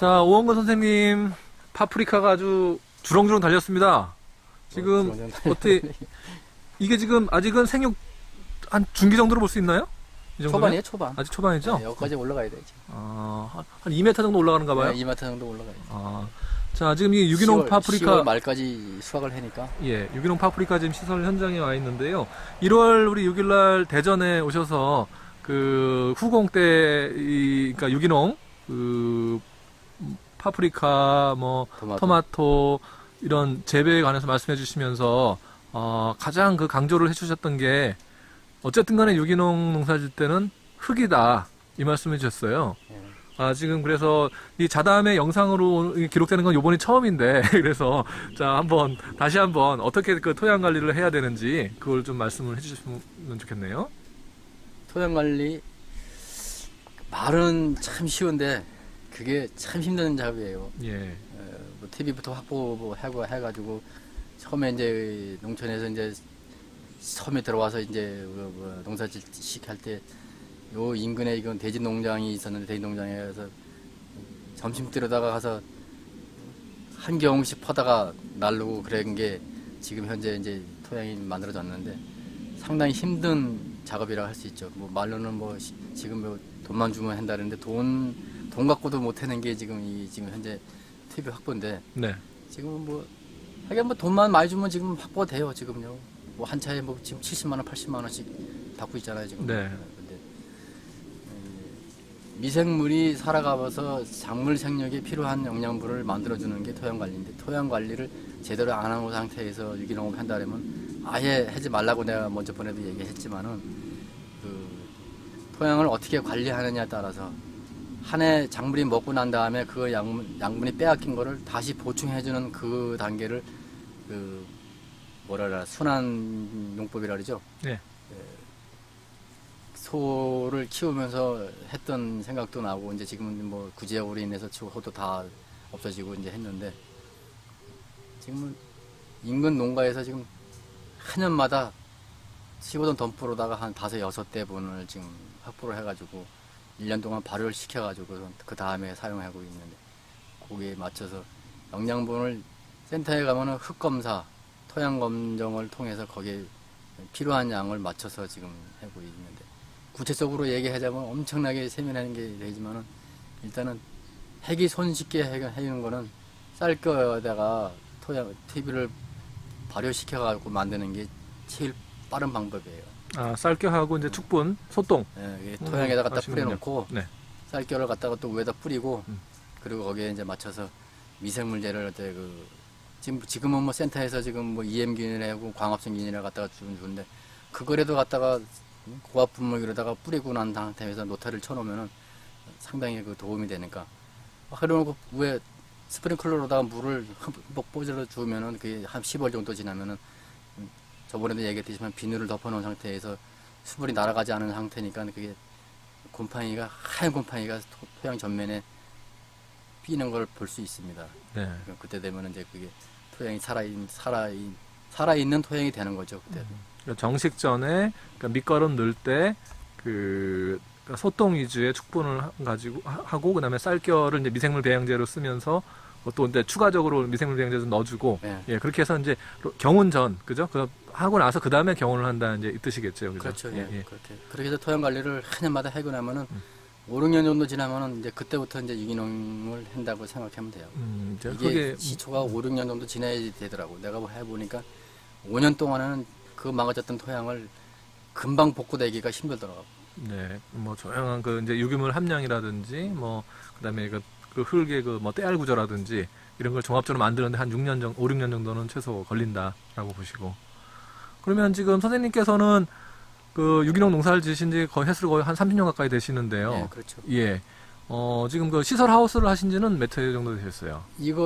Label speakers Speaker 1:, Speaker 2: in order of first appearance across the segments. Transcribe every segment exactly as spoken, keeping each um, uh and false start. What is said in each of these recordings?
Speaker 1: 자, 오원근 선생님, 파프리카가 아주 주렁주렁 달렸습니다. 지금,
Speaker 2: 어,
Speaker 1: 어떻게, 이게 지금 아직은 생육 한 중기 정도로 볼 수 있나요? 이 정도면?
Speaker 2: 초반이에요, 초반.
Speaker 1: 아직 초반이죠?
Speaker 2: 네, 여기까지 올라가야 되지.
Speaker 1: 아, 한 이 미터 정도 올라가는가 봐요?
Speaker 2: 네, 이 미터 정도 올라가야 돼.
Speaker 1: 아, 자, 지금 이 유기농
Speaker 2: 시월,
Speaker 1: 파프리카.
Speaker 2: 시월 말까지 수확을 하니까.
Speaker 1: 예, 유기농 파프리카 지금 시설 현장에 와 있는데요. 일월 우리 육 일날 대전에 오셔서 그 후공 때, 이, 그러니까 유기농, 그, 파프리카, 뭐, 토마토, 토마토 이런 재배에 관해서 말씀해 주시면서, 어, 가장 그 강조를 해 주셨던 게, 어쨌든 간에 유기농 농사 질 때는 흙이다. 이 말씀해 주셨어요.
Speaker 2: 네.
Speaker 1: 아, 지금 그래서 이 자담의 영상으로 기록되는 건 요번이 처음인데, 그래서, 자, 한번, 다시 한번 어떻게 그 토양 관리를 해야 되는지, 그걸 좀 말씀을 해 주시면 좋겠네요.
Speaker 2: 토양 관리, 말은 참 쉬운데, 그게 참 힘든 작업이에요.
Speaker 1: 예.
Speaker 2: 어, 뭐 티비부터 확보하고 해가지고, 처음에 이제 농촌에서 이제 처음에 들어와서 이제 뭐, 뭐 농사짓기 할 때, 요 인근에 이건 돼지 농장이 있었는데 돼지 농장에 가서 점심 때려다가 가서 한 경씩 퍼다가 날르고 그런 게 지금 현재 이제 토양이 만들어졌는데 상당히 힘든 작업이라고 할 수 있죠. 뭐 말로는 뭐 시, 지금 뭐 돈만 주면 한다는데 돈, 돈 갖고도 못 하는 게 지금 이 지금 현재 티비 확보인데
Speaker 1: 네.
Speaker 2: 지금은 뭐 하긴 뭐 돈만 많이 주면 지금 확보가 돼요. 지금요. 뭐 한 차에 뭐 지금 칠십만 원, 팔십만 원씩 받고 있잖아요. 지금.
Speaker 1: 네.
Speaker 2: 미생물이 살아가면서 작물 생육에 필요한 영양분을 만들어주는 게 토양 관리인데 토양 관리를 제대로 안 한 상태에서 유기농을 한다면 아예 하지 말라고 내가 먼저 번에도 얘기했지만은 그 토양을 어떻게 관리하느냐에 따라서 한 해 작물이 먹고 난 다음에 그 양분, 양분이 빼앗긴 거를 다시 보충해주는 그 단계를 그 뭐라 그래 순환 용법이라 그러죠.
Speaker 1: 네.
Speaker 2: 소를 키우면서 했던 생각도 나고 이제 지금은 뭐 구제약으로 인해서 소도 다 없어지고 이제 했는데 지금은 인근 농가에서 지금 한 년마다 십오 톤 덤프로다가 한 다섯 여섯 대분을 지금 확보를 해가지고 일 년 동안 발효를 시켜가지고 그 다음에 사용하고 있는데 거기에 맞춰서 영양분을 센터에 가면은 흙 검사, 토양 검정을 통해서 거기에 필요한 양을 맞춰서 지금 하고 있는데. 구체적으로 얘기하자면 엄청나게 세밀한 게 되지만은 일단은 핵이 손쉽게 해주는 거는 쌀겨에다가 토양 티비를 발효시켜가지고 만드는 게 제일 빠른 방법이에요.
Speaker 1: 아, 쌀겨하고 이제 축분, 소똥.
Speaker 2: 네, 토양에다 갖다
Speaker 1: 아시군요.
Speaker 2: 뿌려놓고
Speaker 1: 네.
Speaker 2: 쌀겨를 갖다가 또 위에다 뿌리고
Speaker 1: 음.
Speaker 2: 그리고 거기에 이제 맞춰서 미생물제를 어때 그 지금 지금은 뭐 센터에서 지금 뭐 이엠균이라고 광합성 균이라 갖다가 주는데 그거라도 갖다가 고압 분무기로다가 뿌리고 난 상태에서 노타를 쳐놓으면은 상당히 그 도움이 되니까 흐려놓고 위에 스프링클러로다가 물을 흠뻑 뽀질러 주면은 그게 한 십 월 정도 지나면은 저번에도 얘기했지만 비누를 덮어놓은 상태에서 수분이 날아가지 않은 상태니까 그게 곰팡이가 하얀 곰팡이가 토양 전면에 피는 걸 볼 수 있습니다.
Speaker 1: 네.
Speaker 2: 그때 되면은 이제 그게 토양이 살아있는 살아있 살아있는 토양이 되는 거죠. 그때.
Speaker 1: 음. 정식 전에 그러니까 밑거름 넣을 때 그 소똥 위주의 축분을 가지고 하고 그다음에 쌀겨를 이제 미생물 배양제로 쓰면서 또 이제 추가적으로 미생물 배양제도 넣어주고
Speaker 2: 네.
Speaker 1: 예 그렇게 해서 이제 경운전 그죠? 그 하고 나서 그 다음에 경운을 한다 이제 이 뜻이겠죠, 그죠?
Speaker 2: 그렇죠.
Speaker 1: 예,
Speaker 2: 예,
Speaker 1: 예.
Speaker 2: 그렇게 그렇게 해서 토양 관리를 한 년마다 하고 나면은
Speaker 1: 음.
Speaker 2: 오, 육 년 정도 지나면은 이제 그때부터 이제 유기농을 한다고 생각하면 돼요.
Speaker 1: 음, 이제
Speaker 2: 이게
Speaker 1: 그게
Speaker 2: 시초가 오, 육 년 정도 지나야 되더라고. 내가 뭐 해보니까 오 년 동안은 그 망가졌던 토양을 금방 복구되기가 힘들더라고.
Speaker 1: 네, 뭐 조용한 그 이제 유기물 함량이라든지 뭐 그다음에 그, 그 흙의 그 뭐 때알 구조라든지 이런 걸 종합적으로 만드는데 한 육 년 정도, 오, 육 년 정도는 최소 걸린다라고 보시고. 그러면 지금 선생님께서는 그 유기농 농사를 지신 지 거의 횟수로 거의 한 삼십 년 가까이 되시는데요.
Speaker 2: 예, 그렇죠.
Speaker 1: 예. 어, 지금 그 시설 하우스를 하신 지는 몇 회 정도 되셨어요?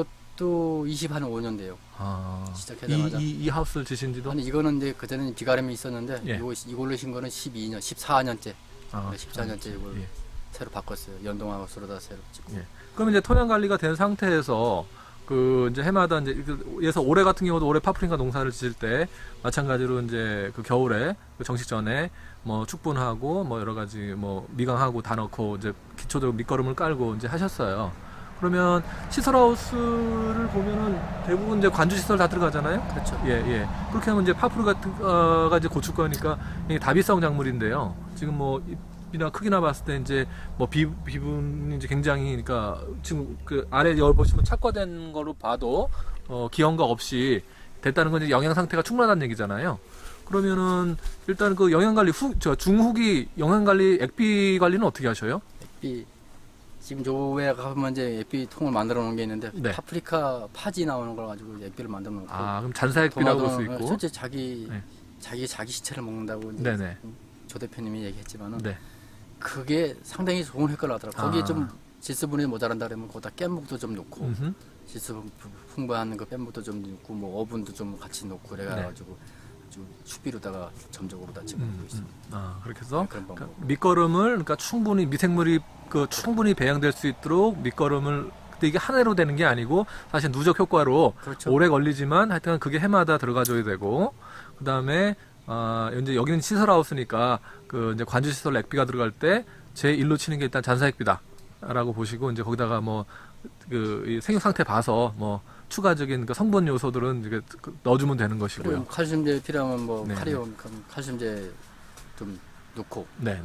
Speaker 2: 이것도 이십오 년 돼요.
Speaker 1: 아.
Speaker 2: 시작하자마자.
Speaker 1: 이, 이, 이 하우스를 지신 지도?
Speaker 2: 아니 이거는 이제 그전에는 비가름이 있었는데
Speaker 1: 예.
Speaker 2: 이거 이걸로 신 거는 십이 년, 십사 년째.
Speaker 1: 아,
Speaker 2: 십사 년째 이걸
Speaker 1: 예.
Speaker 2: 새로 바꿨어요. 연동하우스로다 새로 찍고.
Speaker 1: 예. 그럼 이제 토양 관리가 된 상태에서 그 이제 해마다 이제 그래서 올해 같은 경우도 올해 파프리카 농사를 지을 때 마찬가지로 이제 그 겨울에 그 정식 전에 뭐 축분하고 뭐 여러 가지 뭐 미강하고 다 넣고 이제 기초적으로 밑거름을 깔고 이제 하셨어요. 그러면 시설하우스를 보면은 대부분 이제 관주 시설 다 들어가잖아요.
Speaker 2: 그렇죠.
Speaker 1: 예, 예. 그렇게 하면 이제 파프르 같은 거가 이제 고출 거니까 이게 다비성 작물인데요. 지금 뭐 잎이나 크기나 봤을 때 이제 뭐 비, 비분이 이제 굉장히, 그러니까 지금 그 아래 열 보시면 착화된 거로 봐도 어, 기형가 없이 됐다는 건 이제 영양 상태가 충분하다는 얘기잖아요. 그러면은 일단 그 영양 관리 후, 저 중후기 영양 관리, 액비 관리는 어떻게 하셔요?
Speaker 2: 액비 지금 조에 가면 이제 액비 통을 만들어 놓은 게 있는데
Speaker 1: 네.
Speaker 2: 파프리카 파지 나오는 걸 가지고 액비를 만들어 놓고.
Speaker 1: 아, 그럼 잔사액비라고 볼 수 있고.
Speaker 2: 실제 자기
Speaker 1: 네.
Speaker 2: 자기 자기 시체를 먹는다고 이제
Speaker 1: 네네.
Speaker 2: 조 대표님이 얘기했지만은
Speaker 1: 네.
Speaker 2: 그게 상당히 좋은 효과를 하더라고요. 거기에
Speaker 1: 아.
Speaker 2: 좀 질소분이 모자란다 그러면 거기다 깻묵도 좀 넣고
Speaker 1: 음흠.
Speaker 2: 질소 풍부한 그 깻묵도 좀 넣고 뭐 어분도 좀 같이 넣고 그래가지고 아주 숙비로다가 점적으로 다 집어넣고
Speaker 1: 음,
Speaker 2: 있습니다.
Speaker 1: 음. 아, 그렇게 해서
Speaker 2: 그런 방법.
Speaker 1: 그러니까 밑거름을, 그러니까 충분히 미생물이 그 충분히 배양될 수 있도록 밑거름을, 근데 이게 한 해로 되는 게 아니고 사실 누적 효과로
Speaker 2: 그렇죠.
Speaker 1: 오래 걸리지만 하여튼 그게 해마다 들어가줘야 되고, 그 다음에 아, 이제 여기는 시설하우스니까 그 이제 관주 시설 액비가 들어갈 때 제일로 치는 게 일단 잔사액비다라고 보시고, 이제 거기다가 뭐 그 생육 상태 봐서 뭐 추가적인 그 성분 요소들은 이제 넣어주면 되는 것이고요.
Speaker 2: 그리고 칼슘제 필요하면 뭐
Speaker 1: 네네.
Speaker 2: 카리온 칼슘제 좀 넣고
Speaker 1: 네네.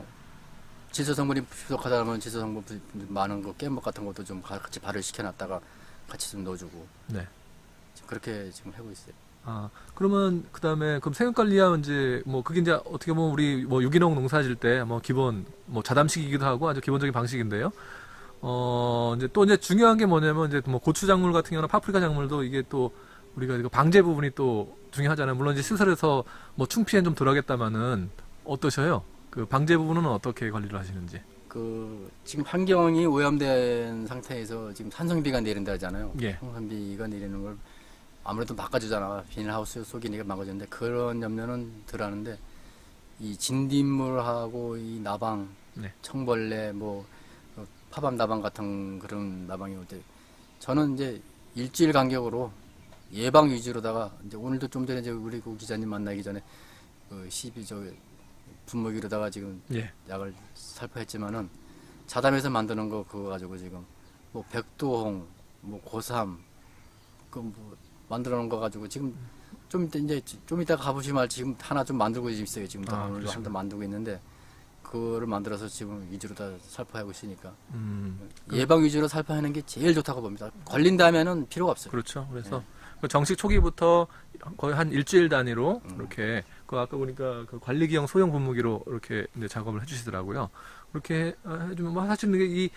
Speaker 2: 질소 성분이 부족하다 하면 질소 성분 많은 거 깻묵 같은 것도 좀 같이 발효 시켜놨다가 같이 좀 넣어주고
Speaker 1: 네.
Speaker 2: 그렇게 지금 하고 있어요.
Speaker 1: 아, 그러면 그 다음에 그럼 생육 관리하면 이제 뭐 그게 이제 어떻게 보면 우리 뭐 유기농 농사질 때 뭐 기본 뭐 자담식이기도 하고 아주 기본적인 방식인데요. 어, 이제 또 이제 중요한 게 뭐냐면 이제 뭐 고추 작물 같은 경우는 파프리카 작물도 이게 또 우리가 이거 방제 부분이 또 중요하잖아요. 물론 이제 시설에서 뭐 충피엔 좀 덜하겠다마는 어떠셔요? 그 방제 부분은 어떻게 관리를 하시는지?
Speaker 2: 그 지금 환경이 오염된 상태에서 지금 산성비가 내린다 하잖아요.
Speaker 1: 예.
Speaker 2: 산성비가 내리는 걸 아무래도 막아주잖아. 비닐하우스 속이니까 막아주는데 그런 염려는 덜 하는데 이 진딧물하고 이 나방,
Speaker 1: 네.
Speaker 2: 청벌레, 뭐 파밤 나방 같은 그런 나방이 올 때 저는 이제 일주일 간격으로 예방 위주로다가 이제 오늘도 좀 전에 이제 우리 그 기자님 만나기 전에 그 십이 저 분무기로다가 지금
Speaker 1: 예.
Speaker 2: 약을 살포했지만은 자담에서 만드는 거 그거 가지고 지금 뭐 백도홍, 뭐 고삼 그 뭐 만들어 놓은 거 가지고 지금 좀 이따 이제 좀 이따 가보시면 지금 하나 좀 만들고 있어요. 지금
Speaker 1: 아,
Speaker 2: 오늘도 한대 만들고 있는데 그거를 만들어서 지금 위주로 다 살포하고 있으니까
Speaker 1: 음.
Speaker 2: 예방 위주로 살포하는 게 제일 좋다고 봅니다. 걸린다면은 필요가 없어요.
Speaker 1: 그렇죠. 그래서
Speaker 2: 네.
Speaker 1: 그 정식 초기부터 거의 한 일주일 단위로
Speaker 2: 음.
Speaker 1: 이렇게 그 아까 보니까 그 관리기형 소형 분무기로 이렇게 이제 작업을 해주시더라고요. 그렇게 해주면 뭐 사실 이게 이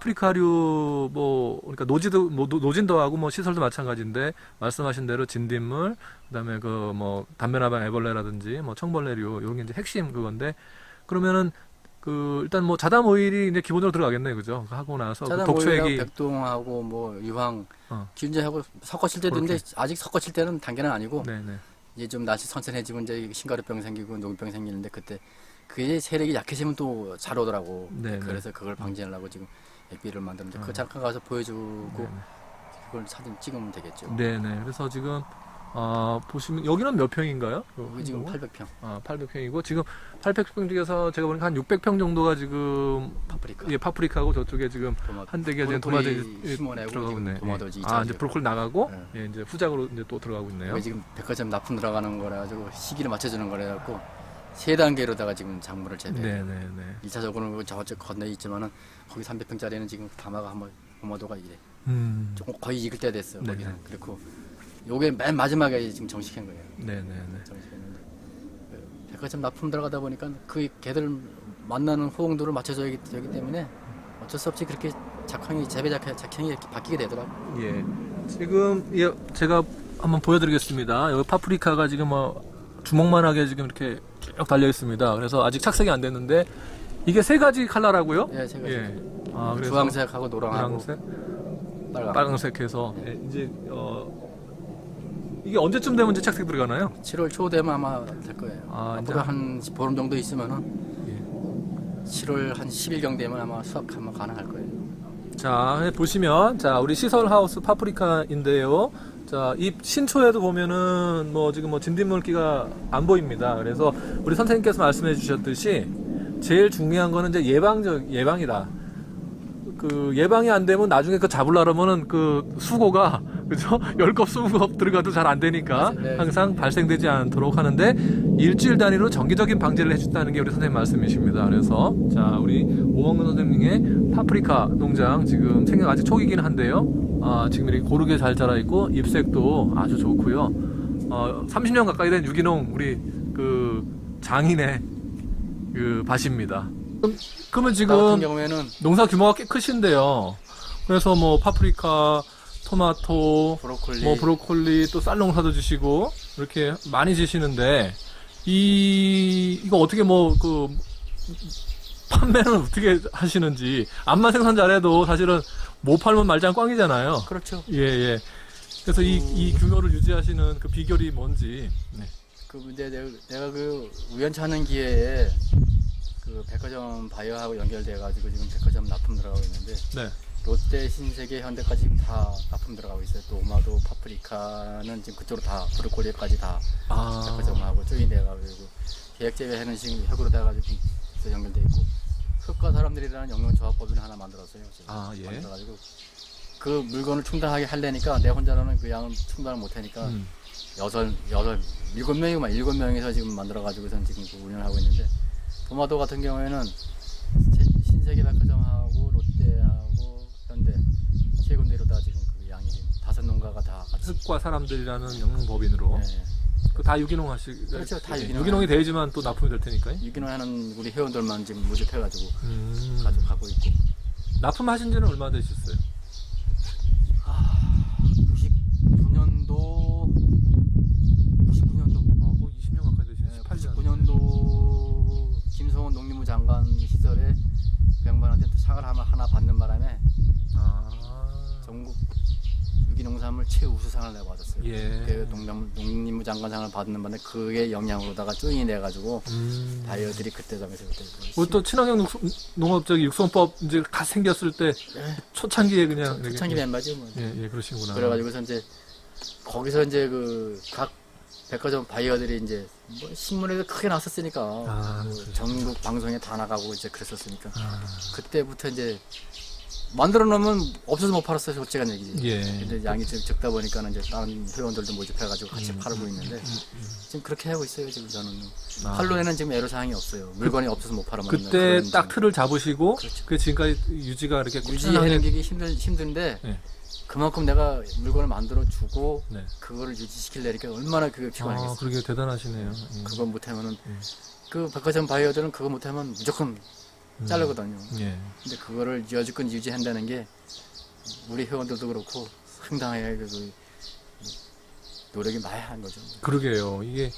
Speaker 1: 파프리카류 뭐 그러니까 노지도 뭐 노- 노진도하고 뭐 시설도 마찬가지인데 말씀하신 대로 진딧물 그다음에 그 뭐 담배나방 애벌레라든지 뭐 청벌레류 이런 게 이제 핵심 그건데 그러면은 그 일단 뭐 자담 오일이 이제 기본적으로 들어가겠네요, 그죠? 하고 나서 그
Speaker 2: 짜장 오일하고
Speaker 1: 독초액이
Speaker 2: 백동하고 뭐 유황
Speaker 1: 어.
Speaker 2: 기운제하고 섞어칠 때도 있는데 아직 섞어칠 때는 단계는 아니고
Speaker 1: 네네.
Speaker 2: 이제 좀 날씨 선선해지면 이제 신가루병 생기고 녹병 생기는데 그때 그게 세력이 약해지면 또 잘 오더라고.
Speaker 1: 네네.
Speaker 2: 그래서 그걸 방지하려고 지금 액비를 만드는데
Speaker 1: 음.
Speaker 2: 그거 잠깐 가서 보여주고
Speaker 1: 네네.
Speaker 2: 그걸 사진 찍으면 되겠죠.
Speaker 1: 네네. 그래서 지금 어, 보시면 여기는 몇 평인가요?
Speaker 2: 여기 지금 팔백 평
Speaker 1: 아, 팔백 평이고 지금 팔백 평 중에서 제가 보니까 한 육백 평 정도가 지금
Speaker 2: 파프리카.
Speaker 1: 예, 파프리카고 저쪽에 지금
Speaker 2: 도마-
Speaker 1: 한 대기가 지금
Speaker 2: 브로콜리
Speaker 1: 도마도
Speaker 2: 심어내고
Speaker 1: 들어가고
Speaker 2: 지금
Speaker 1: 있네.
Speaker 2: 도마도
Speaker 1: 예.
Speaker 2: 이제
Speaker 1: 아, 이제 브로콜리 나가고
Speaker 2: 네.
Speaker 1: 예, 이제 후작으로 이제 또 들어가고 있네요.
Speaker 2: 여기 지금 백화점 납품 들어가는 거라 가지고 시기를 맞춰주는 거라 갖고 세 단계로다가 지금 작물을 재배.
Speaker 1: 네네네.
Speaker 2: 일 차적으로는 저쪽 건너에 있지만은 거기 삼백 평짜리는 지금 담화가 한번 도마도가 이래.
Speaker 1: 음.
Speaker 2: 조금 거의 익을 때 됐어요.
Speaker 1: 네네.
Speaker 2: 거기는. 그렇고 요게 맨 마지막에 지금 정식한 거예요.
Speaker 1: 네네네.
Speaker 2: 정식했는데 그 백화점 납품 들어가다 보니까 그 개들 만나는 호응도를 맞춰줘야 되기 되기 때문에 어쩔 수 없이 그렇게 작황이 재배 작- 작황이 이렇게 바뀌게 되더라고.
Speaker 1: 예. 지금 예, 제가 한번 보여드리겠습니다. 여기 파프리카가 지금 뭐 주먹만하게 지금 이렇게 쭉 달려 있습니다. 그래서 아직 착색이 안 됐는데 이게 세 가지 컬러라고요?
Speaker 2: 예, 세 가지.
Speaker 1: 아, 그래서
Speaker 2: 주황색하고 노랑하고
Speaker 1: 노란색,
Speaker 2: 빨강.
Speaker 1: 빨강색해서 예, 이제 어 이게 언제쯤 되면 이제 착색 들어가나요?
Speaker 2: 칠월 초 되면 아마 될 거예요.
Speaker 1: 아, 이제
Speaker 2: 앞으로 한 보름 정도 있으면은
Speaker 1: 예.
Speaker 2: 칠월 한 십 일경 되면 아마 수확하면 가능할 거예요.
Speaker 1: 자, 보시면 자, 우리 시설 하우스 파프리카인데요. 자, 이 신초에도 보면은 뭐 지금 뭐 진딧물기가 안 보입니다. 그래서 우리 선생님께서 말씀해 주셨듯이 제일 중요한 거는 이제 예방적 예방이다. 그 예방이 안 되면 나중에 그 잡으려면은 그 수고가 그죠? 열 컵 스무 컵 들어가도 잘 안 되니까
Speaker 2: 네.
Speaker 1: 항상 발생되지 않도록 하는데 일주일 단위로 정기적인 방제를 해준다는 게 우리 선생님 말씀이십니다. 그래서 자 우리 오원근 선생님의 파프리카 농장 지금 생각 아직 초기긴 한데요. 아, 지금 이렇게 고르게 잘 자라 있고 잎색도 아주 좋고요. 어, 삼십 년 가까이 된 유기농 우리 그 장인의 그 밭입니다. 그럼, 그러면
Speaker 2: 나 같은
Speaker 1: 지금
Speaker 2: 경우에는
Speaker 1: 농사 규모가 꽤 크신데요. 그래서 뭐 파프리카, 토마토,
Speaker 2: 브로콜리,
Speaker 1: 뭐 브로콜리 또 쌀 농사도 지시고 이렇게 많이 지시는데 이 이거 어떻게 뭐 그 판매는 어떻게 하시는지 암만 생산 잘해도 사실은 못 팔면 말짱 꽝이잖아요.
Speaker 2: 그렇죠.
Speaker 1: 예 예. 그래서 이, 이 규모를 유지하시는 그 비결이 뭔지. 네.
Speaker 2: 그 이제 내가, 내가 그 우연치 않은 기회에 그 백화점 바이어하고 연결돼 가지고 지금 백화점 납품 들어가고 있는데
Speaker 1: 네.
Speaker 2: 롯데, 신세계, 현대까지 지금 다 납품 들어가고 있어요. 도마도, 파프리카는 지금 그쪽으로 다 브로콜리까지 다
Speaker 1: 아.
Speaker 2: 백화점하고 조인이 돼가지고 계획 재배하는 지금 혁으로 돼가지고 연결돼 있고 흙과 사람들이라는 영농조합법인을 하나 만들었어요. 지금.
Speaker 1: 아 예.
Speaker 2: 만들어가지고 그 물건을 충당하게 하려니까 내 혼자로는 그 양을 충당을 못하니까
Speaker 1: 음.
Speaker 2: 여섯 여섯 일곱 명이만 일곱 명이서 지금 만들어가지고선 지금 그 운영을 하고 있는데 도마도 같은 경우에는 신세계 백화점하고 롯데하고 현대 세 군데로 다 지금 그 양이 지금 다섯 농가가 다 같이
Speaker 1: 흙과 사람들이라는 영농법인으로
Speaker 2: 네.
Speaker 1: 그 다 유기농 하시
Speaker 2: 그렇죠. 다
Speaker 1: 예,
Speaker 2: 유기농
Speaker 1: 유기농이 돼야지만 또 납품이 될 테니까요.
Speaker 2: 유기농하는 우리 회원들만 지금 모집해가지고
Speaker 1: 음.
Speaker 2: 가지고 가고 있고
Speaker 1: 납품하신 지는 얼마 되셨어요?
Speaker 2: 구십구 년도 구십구 년도
Speaker 1: 아, 거의 이십 년 가까이 되시네. 십팔 년.
Speaker 2: 구십구 년도 김성원 농림부 장관 시절에 그 양반한테 상을 하나, 하나 받는 바람에
Speaker 1: 아.
Speaker 2: 전국 유기농산물 최우수상을 내가 받았어요.
Speaker 1: 예.
Speaker 2: 그 농림, 농림부 장관상을 받는 바람에 그게 영향으로다가 조인이 돼가지고
Speaker 1: 음.
Speaker 2: 바이어들이 그때 당시에 그때
Speaker 1: 우리 또 친환경 육소, 농업적인 육성법 이제 갓 생겼을 때
Speaker 2: 네.
Speaker 1: 초창기에 그냥 이렇게-
Speaker 2: 초창기 멤버지 뭐.
Speaker 1: 예, 예, 그러시구나.
Speaker 2: 그래가지고서 이제 거기서 이제 그 각 백화점 바이어들이 이제 뭐 신문에도 크게 나왔었으니까
Speaker 1: 아,
Speaker 2: 그
Speaker 1: 그렇죠.
Speaker 2: 전국 방송에 다 나가고 이제 그랬었으니까
Speaker 1: 아,
Speaker 2: 그때부터 이제 만들어 놓으면 없어서 못 팔았어요. 솔직한 얘기지.
Speaker 1: 예.
Speaker 2: 근데 양이 좀 적다 보니까는 이제 다른 회원들도 모집해가지고 같이
Speaker 1: 음,
Speaker 2: 팔고
Speaker 1: 음,
Speaker 2: 있는데
Speaker 1: 음, 음.
Speaker 2: 지금 그렇게 하고 있어요. 지금 저는
Speaker 1: 아.
Speaker 2: 판로에는 지금 애로사항이 없어요. 물건이 없어서 못 팔아먹는
Speaker 1: 그때
Speaker 2: 그런
Speaker 1: 딱
Speaker 2: 지금
Speaker 1: 틀을 잡으시고
Speaker 2: 그렇죠.
Speaker 1: 그 지금까지 유지가 이렇게
Speaker 2: 유지하는 게 힘들 힘든데
Speaker 1: 네.
Speaker 2: 그만큼 내가 물건을 만들어 주고
Speaker 1: 네.
Speaker 2: 그거를 유지시키려니까 얼마나 그게
Speaker 1: 아,
Speaker 2: 피곤하겠어.
Speaker 1: 그러게 대단하시네요. 음.
Speaker 2: 그거 못하면은
Speaker 1: 음.
Speaker 2: 그 백화점 바이어들은 그거 못하면 무조건
Speaker 1: 음.
Speaker 2: 자르거든요.
Speaker 1: 예.
Speaker 2: 근데 그거를 여지껏 유지한다는 게 우리 회원들도 그렇고 상당하게 그 노력이 많이 한 거죠.
Speaker 1: 그러게요. 이게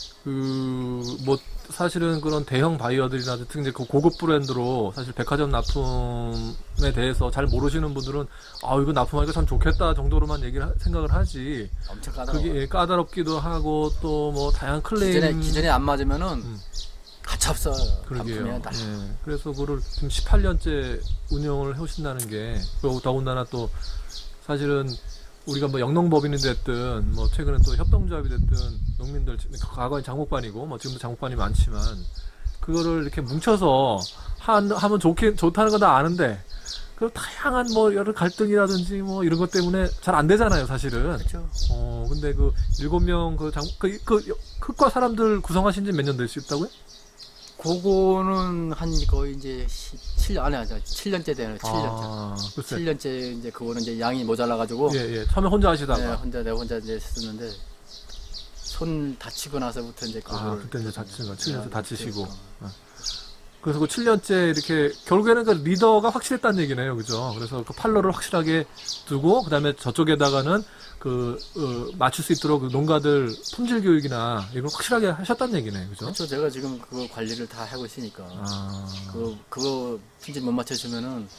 Speaker 1: 그 뭐 사실은 그런 대형 바이어들이나 특히 이제 그 고급 브랜드로 사실 백화점 납품에 대해서 잘 모르시는 분들은 아 이거 납품하니까 참 좋겠다 정도로만 얘기를 하- 생각을 하지.
Speaker 2: 엄청 까다로워.
Speaker 1: 그게 예, 까다롭기도 하고 또 뭐 다양한 클레임
Speaker 2: 기존에 기존에 안 맞으면은
Speaker 1: 음.
Speaker 2: 가차 없어.
Speaker 1: 그러게요.
Speaker 2: 반품이야 다.
Speaker 1: 예. 그래서 그거를 지금 십팔 년째 운영을 해오신다는 게, 그리고 더군다나 또 사실은 우리가 뭐 영농법인이 됐든, 뭐 최근에 또 협동조합이 됐든, 농민들, 과거엔 장목반이고, 뭐 지금도 장목반이 많지만, 그거를 이렇게 뭉쳐서 한, 하면 좋게, 좋다는 건 다 아는데, 그 다양한 뭐 여러 갈등이라든지 뭐 이런 것 때문에 잘 안 되잖아요, 사실은.
Speaker 2: 그렇죠.
Speaker 1: 어, 근데 그 일곱 명 그 장, 그, 그, 흑과 사람들 구성하신 지 몇 년 되셨다고요?
Speaker 2: 그거는 한 거의 이제 칠 년, 아니, 아니, 칠 년째 되네, 칠 년째.
Speaker 1: 아, 글쎄.
Speaker 2: 칠 년째 이제 그거는 이제 양이 모자라가지고.
Speaker 1: 예, 예. 처음에 혼자 하시다가.
Speaker 2: 네, 혼자, 내가 혼자 이제 했었는데, 손 다치고 나서부터 이제 그거를.
Speaker 1: 아, 그때 이제 다치고, 칠 년째
Speaker 2: 네,
Speaker 1: 다치시고.
Speaker 2: 그때, 어.
Speaker 1: 그래서 그 칠 년째 이렇게, 결국에는 그 리더가 확실했다는 얘기네요. 그죠? 그래서 그 팔로를 확실하게 두고, 그 다음에 저쪽에다가는 그, 어, 맞출 수 있도록 그 농가들 품질 교육이나 이걸 확실하게 하셨다는 얘기네요. 그죠?
Speaker 2: 그렇죠. 제가 지금 그거 관리를 다 하고 있으니까.
Speaker 1: 아.
Speaker 2: 그거, 그거 품질 못 맞춰주면은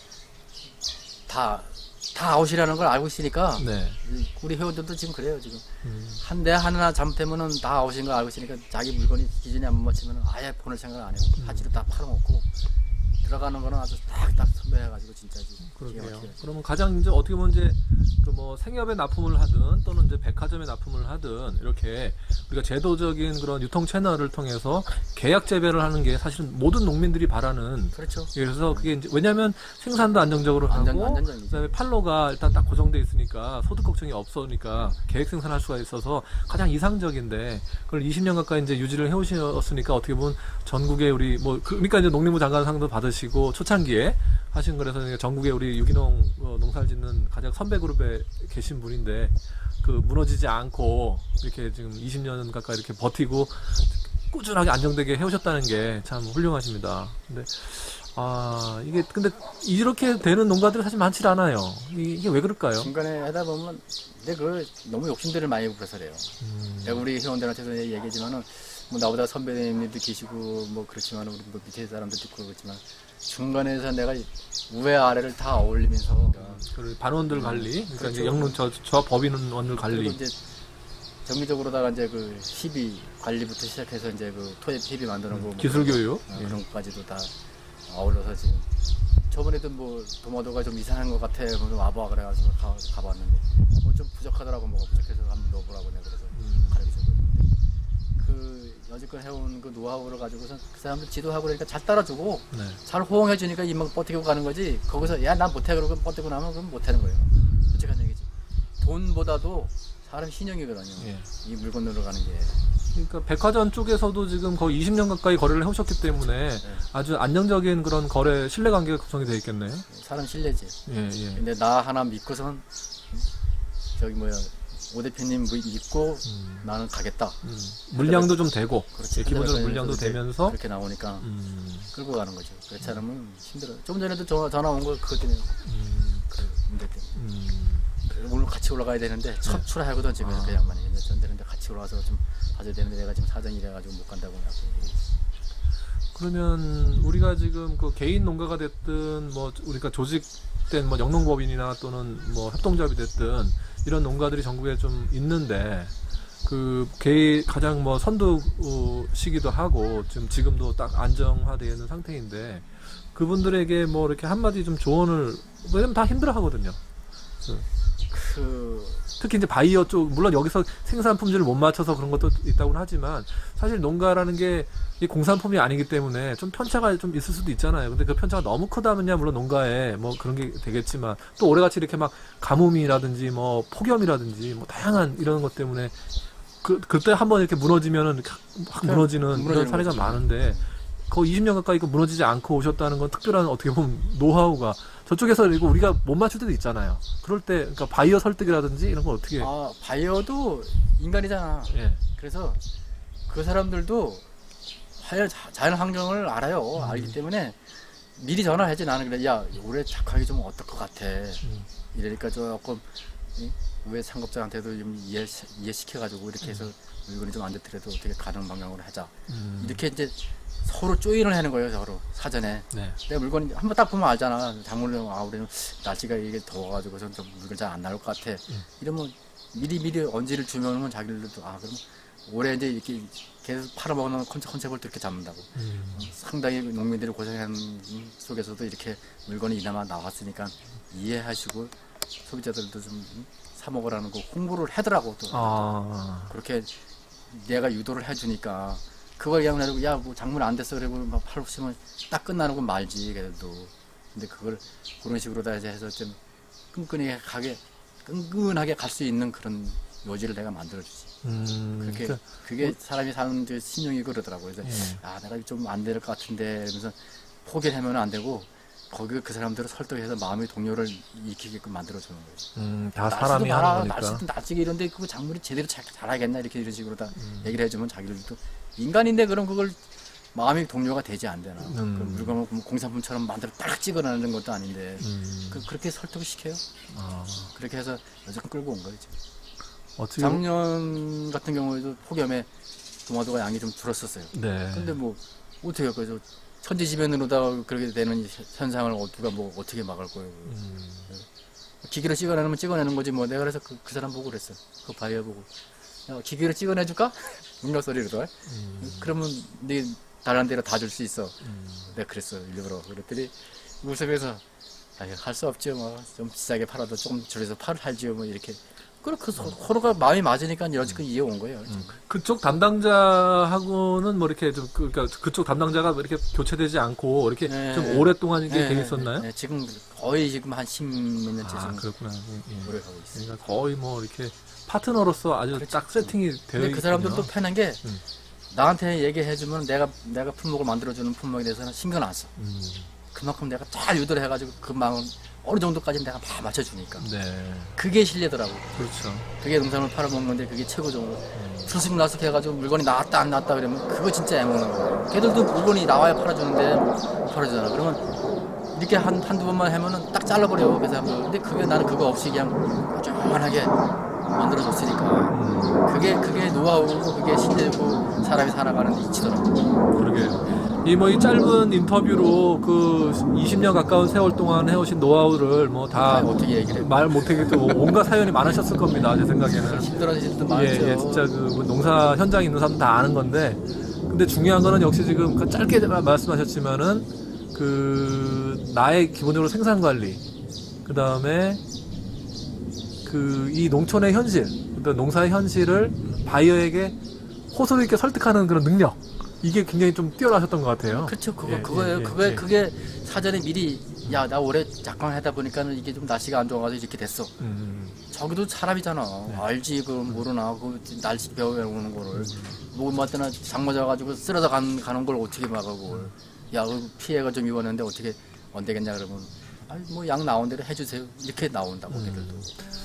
Speaker 2: 다, 다 아웃이라는 걸 알고 있으니까.
Speaker 1: 네.
Speaker 2: 우리 회원들도 지금 그래요, 지금.
Speaker 1: 음.
Speaker 2: 한 대 하나 잘못되면은 다 아웃인 걸 알고 있으니까 자기 물건이 기준에 안 맞추면은 아예 보낼 생각 안 해요.
Speaker 1: 음.
Speaker 2: 하지로 다 팔아먹고 들어가는 거는 아주 딱딱 선별해가지고 진짜지.
Speaker 1: 그러게요. 그러면 가장 이제 어떻게 보면 이제 그 뭐 생협에 납품을 하든 또는 이제 백화점에 납품을 하든 이렇게 우리가 제도적인 그런 유통 채널을 통해서 계약 재배를 하는 게 사실은 모든 농민들이 바라는.
Speaker 2: 그렇죠.
Speaker 1: 그래서 그게 이제 왜냐하면 생산도 안정적으로
Speaker 2: 안전,
Speaker 1: 하고
Speaker 2: 안전적이지.
Speaker 1: 그다음에 판로가 일단 딱 고정돼 있으니까 소득 걱정이 없으니까 계획 생산할 수가 있어서 가장 이상적인데 그걸 이십 년 가까이 이제 유지를 해오셨으니까 어떻게 보면 전국에 우리 뭐 그러니까 이제 농림부 장관상도 받으시고 초창기에 하신 거라서 전국에 우리 유기농 어, 농사를 짓는 가장 선배 그룹에 계신 분인데 그 무너지지 않고 이렇게 지금 이십 년 가까이 이렇게 버티고 꾸준하게 안정되게 해오셨다는 게 참 훌륭하십니다. 근데 아 이게 근데 이렇게 되는 농가들이 사실 많지 않아요. 이- 이게 왜 그럴까요?
Speaker 2: 중간에 하다 보면 근데 그 너무 욕심들을 많이 부려서 그래요.
Speaker 1: 음,
Speaker 2: 내가 우리 회원들한테도 얘기하지만은 뭐 나보다 선배님들도 계시고 뭐 그렇지만 우리 뭐 밑에 사람들도 있고 그렇지만 중간에서 내가 우회 아래를 다 어울리면서
Speaker 1: 그 반원들 관리, 그러니까
Speaker 2: 그렇죠.
Speaker 1: 이제 영농 저, 저 법인원들
Speaker 2: 그리고
Speaker 1: 관리.
Speaker 2: 이제 정기적으로다가 이제 그 시비 관리부터 시작해서 이제 그 토지 티비 만드는 거 뭐
Speaker 1: 기술 교육.
Speaker 2: 그런, 어,
Speaker 1: 예.
Speaker 2: 그런 것까지도 다 어울려서 지금 저번에도 뭐 도마도가 좀 이상한 것 같아 그래서 와봐 그래가지고 가, 가봤는데 뭐 좀 부족하더라고 뭐가 부족해서 한번 넣어보라고 내가 그래서
Speaker 1: 음.
Speaker 2: 가르쳐줬는데 그 여지껏 해온 그 노하우를 가지고서 그 사람들 지도하고 그러니까 잘 따라주고
Speaker 1: 네.
Speaker 2: 잘 호응해주니까 이만 버티고 가는 거지 거기서 야 난 못해 그러고 버티고 나면 그럼 못하는 거예요. 솔직한 얘기지. 돈보다도 사람 신용이거든요.
Speaker 1: 예.
Speaker 2: 이 물 건너러 가는 게.
Speaker 1: 그러니까 백화점 쪽에서도 지금 거의 이십 년 가까이 거래를 해오셨기 때문에
Speaker 2: 네.
Speaker 1: 아주 안정적인 그런 거래 신뢰관계가 구성이 되어 있겠네요.
Speaker 2: 사람 신뢰지.
Speaker 1: 예, 예.
Speaker 2: 근데 나 하나 믿고선 저기 뭐야 오 대표님 믿고
Speaker 1: 음,
Speaker 2: 나는 가겠다.
Speaker 1: 음. 물량도 좀 되고,
Speaker 2: 그렇지.
Speaker 1: 예, 기본적으로
Speaker 2: 그래서
Speaker 1: 물량도
Speaker 2: 이제
Speaker 1: 되면서,
Speaker 2: 그렇게 나오니까
Speaker 1: 음,
Speaker 2: 끌고 가는 거죠. 그렇지 않으면 힘들어. 좀 전에도 전화, 전화 온 거 그것 때문에
Speaker 1: 음,
Speaker 2: 그 문제 때문에.
Speaker 1: 음.
Speaker 2: 오늘 같이 올라가야 되는데 첫
Speaker 1: 네.
Speaker 2: 출하하거든 지금
Speaker 1: 아.
Speaker 2: 그 양반이 근데 전 되는데 같이 올라와서 좀 봐줘야 되는데 내가 지금 사정이 이래가지고 못 간다고 하고
Speaker 1: 그러면 우리가 지금 그 개인 농가가 됐든 뭐 우리가 조직된 뭐 영농법인이나 또는 뭐 협동조합이 됐든 이런 농가들이 전국에 좀 있는데 그 개인 가장 뭐 선두 어, 시기도 하고 지금 지금도 딱 안정화되어 있는 상태인데 그분들에게 뭐 이렇게 한마디 좀 조언을 왜냐면 다 힘들어 하거든요.
Speaker 2: 그
Speaker 1: 특히 이제 바이어 쪽 물론 여기서 생산 품질을 못 맞춰서 그런 것도 있다고는 하지만 사실 농가라는 게 이 공산품이 아니기 때문에 좀 편차가 좀 있을 수도 있잖아요. 근데 그 편차가 너무 크다면야 물론 농가에 뭐 그런 게 되겠지만 또 올해같이 이렇게 막 가뭄이라든지 뭐 폭염이라든지 뭐 다양한 이런 것 때문에 그 그때 한번 이렇게 무너지면은 확 무너지는 이런
Speaker 2: 무너지는
Speaker 1: 사례가
Speaker 2: 거지.
Speaker 1: 많은데 거의 이십 년 가까이 그 무너지지 않고 오셨다는 건 특별한 어떻게 보면 노하우가 저쪽에서 이거 우리가 못 맞출 때도 있잖아요. 그럴 때 그러니까 바이어 설득이라든지 이런 걸 어떻게
Speaker 2: 아, 바이어도 인간이잖아.
Speaker 1: 예.
Speaker 2: 그래서 그 사람들도 자연, 자연 환경을 알아요.
Speaker 1: 음.
Speaker 2: 알기 때문에 미리 전화하지. 나는 그래. 야, 올해 작황이 좀 어떨 것 같아.
Speaker 1: 음.
Speaker 2: 이러니까 조금 이? 왜 상급자한테도 좀 이해, 이해시켜가지고 이렇게 해서 물건이 좀 안 좋더라도 어떻게 가는 방향으로 하자.
Speaker 1: 음.
Speaker 2: 이렇게 이제 서로 조인을 하는 거예요. 서로 사전에.
Speaker 1: 네.
Speaker 2: 내 물건이 한번 딱 보면 알잖아. 작물은 아 우리는 날씨가 이게 더워가지고서 좀 물건 잘 안 나올 것 같아.
Speaker 1: 음.
Speaker 2: 이러면 미리 미리 언지를 주면은 자기들도 아 그럼 올해 이제 이렇게 계속 팔아먹는 컨셉, 컨셉을 또 이렇게 잡는다고.
Speaker 1: 음.
Speaker 2: 상당히 농민들이 고생하는 속에서도 이렇게 물건이 이나마 나왔으니까 이해하시고 소비자들도 좀 사 먹으라는 거 홍보를 하더라고 또.
Speaker 1: 아.
Speaker 2: 그렇게 내가 유도를 해주니까 그걸 그냥 내고 야 뭐 작물 안 됐어 그리고 막 팔으시면 딱 끝나는 건 말지 그래도. 근데 그걸 그런 식으로 다 이제 해서 좀 끈끈하게 가게 끈끈하게 갈 수 있는 그런 요지를 내가 만들어주지.
Speaker 1: 음.
Speaker 2: 그렇게
Speaker 1: 그러니까,
Speaker 2: 그게 사람이 사는 그 신용이 그러더라고. 그래서
Speaker 1: 예.
Speaker 2: 아 내가 좀 안 될 것 같은데 이러면서 포기를 하면 안 되고 거기 그 사람들을 설득해서 마음의 동요를 익히게끔 만들어주는 거예요.
Speaker 1: 음, 다 사람이
Speaker 2: 봐라,
Speaker 1: 하는 거니까.
Speaker 2: 날씨도 날씨가 이런데 그 작물이 제대로 잘, 잘하겠나 이렇게 이런 식으로 다
Speaker 1: 음.
Speaker 2: 얘기를 해주면 자기들도 인간인데 그럼 그걸 마음의 동요가 되지 안 되나.
Speaker 1: 음.
Speaker 2: 그 물건을 공산품처럼 만들어 딱 찍어내는 것도 아닌데
Speaker 1: 음.
Speaker 2: 그, 그렇게 설득을 시켜요.
Speaker 1: 아.
Speaker 2: 그렇게 해서 여지껏 끌고 온 거예요. 지금.
Speaker 1: 어떻게
Speaker 2: 작년 같은 경우에도 폭염에 도마도가 양이 좀 줄었었어요.
Speaker 1: 네.
Speaker 2: 근데 뭐 어떻게 할 거죠? 천지지변으로다가 그렇게 되는 현상을 어- 누가 뭐 어떻게 막을 거예요?
Speaker 1: 음.
Speaker 2: 기계로 찍어내면 찍어내는 거지 뭐. 내가 그래서 그, 그 사람 보고 그랬어. 그 바이어 보고 야, 기계로 찍어내줄까? 능력 소리로도.
Speaker 1: 음.
Speaker 2: 그러면 네 다른 데로 다 줄 수 있어.
Speaker 1: 음.
Speaker 2: 내가 그랬어 일부러. 그랬더니 웃으면서 아유 할 수 없죠 뭐 좀 비싸게 팔아도 조금 줄여서 팔 할지요 뭐 이렇게. 그렇게 서- 서로가 마음이 맞으니까 여지껏 이해 온 거예요.
Speaker 1: 음. 그쪽 담당자하고는 뭐 이렇게 좀 그, 그러니까 그쪽 담당자가 뭐 이렇게 교체되지 않고 이렇게
Speaker 2: 네.
Speaker 1: 좀 오랫동안 이게
Speaker 2: 네,
Speaker 1: 돼
Speaker 2: 네,
Speaker 1: 있었나요?
Speaker 2: 네, 지금 거의 지금 한 십몇 년째
Speaker 1: 아
Speaker 2: 지금
Speaker 1: 그렇구나. 예, 예.
Speaker 2: 오래 가고 있어요.
Speaker 1: 그러니까 거의 뭐 이렇게 파트너로서 아주
Speaker 2: 그렇죠.
Speaker 1: 딱 세팅이 되어
Speaker 2: 근데
Speaker 1: 있군요.
Speaker 2: 그 사람들도 편한 게
Speaker 1: 음.
Speaker 2: 나한테 얘기해주면 내가 내가 품목을 만들어주는 품목에 대해서는 신경 안 써.
Speaker 1: 음.
Speaker 2: 그만큼 내가 잘 유도를 해가지고 그 마음 어느 정도까지 내가 다 맞춰주니까
Speaker 1: 네.
Speaker 2: 그게 실례더라고.
Speaker 1: 그렇죠.
Speaker 2: 그게 농산물 팔아먹는데 그게 최고죠.
Speaker 1: 음.
Speaker 2: 들쑥날쑥 해가지고 물건이 나왔다 안 나왔다 그러면 그거 진짜 애먹는 거예요. 걔들도 물건이 나와야 팔아주는데 못 팔아주잖아. 그러면 이렇게 한, 한두 번만 하면은 딱 잘라버려. 그 사람들. 근데 그게 나는 그거 없이 그냥 꾸준하게 만들어줬으니까.
Speaker 1: 음.
Speaker 2: 그게, 그게 노하우고 그게 신뢰고 사람이 살아가는 데 이치더라고.
Speaker 1: 그러게요. 이 뭐 이 짧은 인터뷰로 그 이십 년 가까운 세월 동안 해오신 노하우를 뭐 다
Speaker 2: 아, 어떻게 얘기를 해.
Speaker 1: 말 못하겠고 온갖 사연이 많으셨을 겁니다. 제 생각에는.
Speaker 2: 힘들어지는 분도
Speaker 1: 예,
Speaker 2: 많죠.
Speaker 1: 예, 진짜 그 농사 현장에 있는 사람 다 아는 건데, 근데 중요한 거는 역시 지금 그 짧게 말씀하셨지만은 그 나의 기본적으로 생산 관리, 그 다음에 그 이 농촌의 현실, 그러니까 농사의 현실을 바이어에게 호소력 있게 설득하는 그런 능력, 이게 굉장히 좀 뛰어나셨던 것 같아요.
Speaker 2: 그렇죠. 그거,
Speaker 1: 예,
Speaker 2: 그거예요.
Speaker 1: 예,
Speaker 2: 그게,
Speaker 1: 예.
Speaker 2: 그게 사전에 미리, 야, 나 올해 작황 하다 보니까는 이게 좀 날씨가 안 좋아가지고 이렇게 됐어.
Speaker 1: 음,
Speaker 2: 저기도 사람이잖아.
Speaker 1: 네.
Speaker 2: 알지, 그, 모르나. 그, 날씨 배워오는 거를. 뭐, 뭐, 때나 장모져가지고 쓰러져 간, 가는 걸 어떻게 막아고. 야, 그 피해가 좀 입었는데 어떻게 안 되겠냐, 그러면. 아니, 뭐, 양 나온 대로 해주세요. 이렇게 나온다고, 걔들도.